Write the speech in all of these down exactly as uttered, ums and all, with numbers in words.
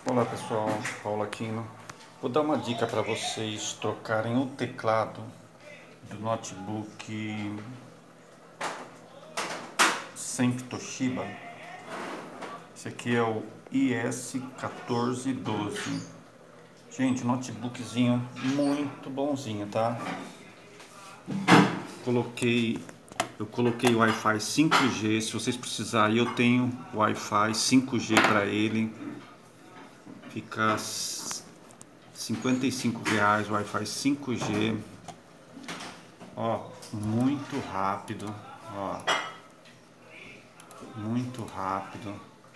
Olá pessoal, Paulo Aquino. Vou dar uma dica para vocês trocarem o teclado do notebook sempre Toshiba. Esse aqui é o I S um quatro um dois. Gente, notebookzinho muito bonzinho, tá? Coloquei, eu coloquei o Wi-Fi cinco G. Se vocês precisarem, eu tenho Wi-Fi cinco G para ele. Fica cinquenta e cinco reais o Wi-Fi cinco G. Ó, muito rápido, ó, muito rápido.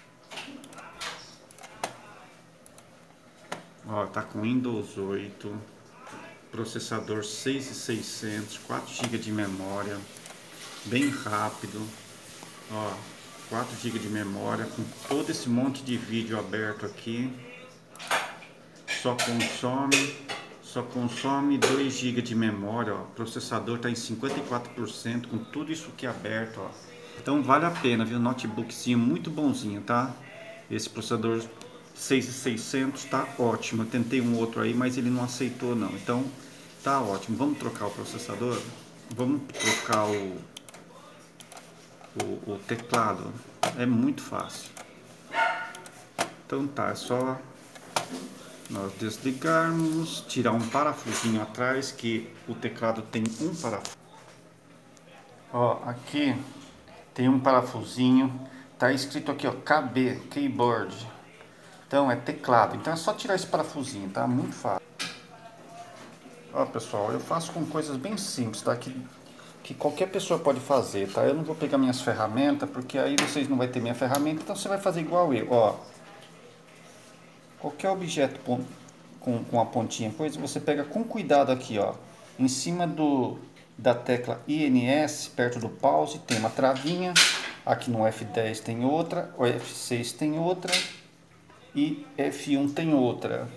Ó, tá com Windows oito, processador seis mil e seiscentos, quatro gigas de memória, bem rápido. Ó, quatro gigas de memória com todo esse monte de vídeo aberto aqui. Só consome, só consome dois gigas de memória, ó. O processador tá em cinquenta e quatro por cento com tudo isso aqui aberto, ó. Então vale a pena, viu? Notebookzinho muito bonzinho, tá? Esse processador seis mil e seiscentos tá ótimo. Eu tentei um outro aí, mas ele não aceitou não. Então tá ótimo. Vamos trocar o processador? Vamos trocar o, o, o teclado. É muito fácil. Então tá, é só nós desligarmos, tirar um parafusinho atrás, que o teclado tem um parafuso. Ó, aqui tem um parafusinho, tá escrito aqui, ó, K B, Keyboard. Então é teclado, então é só tirar esse parafusinho, tá? Muito fácil. Ó, pessoal, eu faço com coisas bem simples, tá? Que, que qualquer pessoa pode fazer, tá? Eu não vou pegar minhas ferramentas, porque aí vocês não vão ter minha ferramenta, então você vai fazer igual eu, ó. Qualquer objeto com, com a pontinha coisa, você pega com cuidado aqui, ó. Em cima do, da tecla I N S, perto do pause, tem uma travinha. Aqui no F dez tem outra, o F seis tem outra e F um tem outra.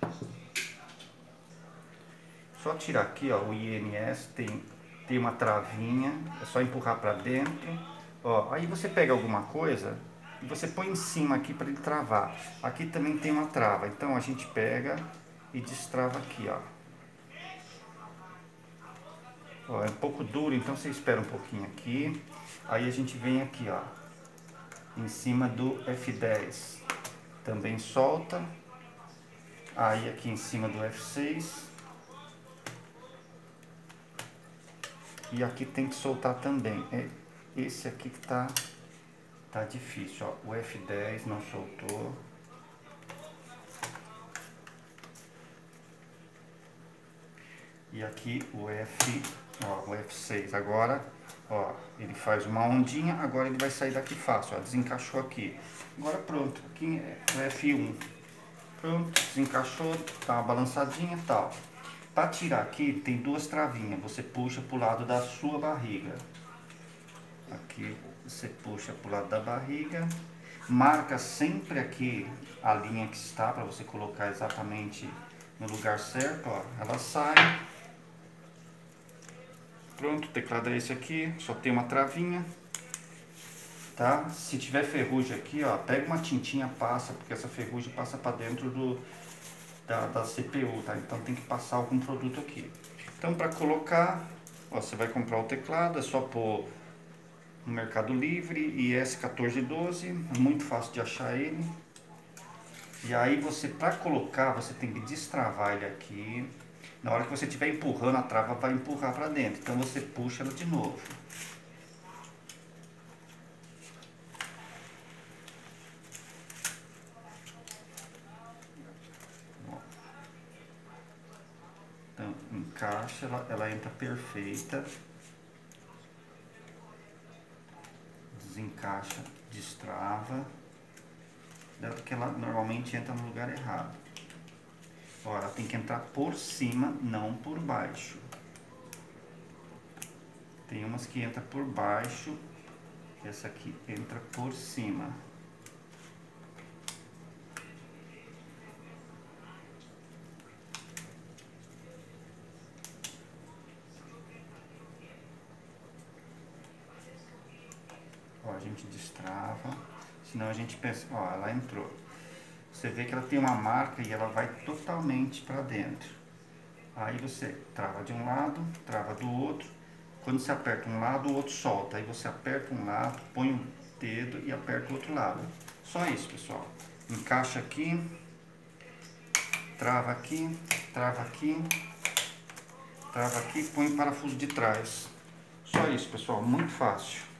Só tirar aqui, ó, o I N S tem, tem uma travinha, é só empurrar para dentro. Ó, aí você pega alguma coisa e você põe em cima aqui para ele travar. Aqui também tem uma trava, então a gente pega e destrava aqui, ó. Ó, é um pouco duro, então você espera um pouquinho aqui. Aí a gente vem aqui, ó, em cima do F dez. Também solta. Aí aqui em cima do F seis. E aqui tem que soltar também. É esse aqui que tá, tá difícil, ó. O F dez não soltou. E aqui o F, ó, o F seis. Agora, ó, ele faz uma ondinha, agora ele vai sair daqui fácil, ó, desencaixou aqui. Agora pronto, aqui é o F um. Pronto, desencaixou, tá uma balançadinha e tal. Para tirar aqui, tem duas travinhas, você puxa pro lado da sua barriga. Aqui você puxa pro lado da barriga. Marca sempre aqui a linha que está, para você colocar exatamente no lugar certo, ó. Ela sai. Pronto, o teclado é esse aqui, só tem uma travinha, tá? Se tiver ferrugem aqui, ó, pega uma tintinha, passa, porque essa ferrugem passa para dentro do, da, da C P U, tá? Então tem que passar algum produto aqui. Então para colocar, ó, você vai comprar o teclado, é só pôr no Mercado Livre, I S um quatro um dois, é muito fácil de achar ele. E aí você, para colocar, você tem que destravar ele aqui. Na hora que você estiver empurrando, a trava vai empurrar para dentro. Então você puxa ela de novo. Então encaixa, ela, ela entra perfeita. Desencaixa, destrava. Porque ela normalmente entra no lugar errado. Ó, ela tem que entrar por cima, não por baixo. Tem umas que entra por baixo, essa aqui entra por cima. Ó, a gente destrava, senão a gente pensa, ó, ela entrou. você vê que ela tem uma marca e ela vai totalmente para dentro. Aí você trava de um lado, trava do outro. Quando você aperta um lado, o outro solta. Aí você aperta um lado, põe o dedo e aperta o outro lado. Só isso, pessoal. Encaixa aqui, trava aqui, trava aqui, trava aqui, põe o parafuso de trás. Só isso, pessoal, muito fácil.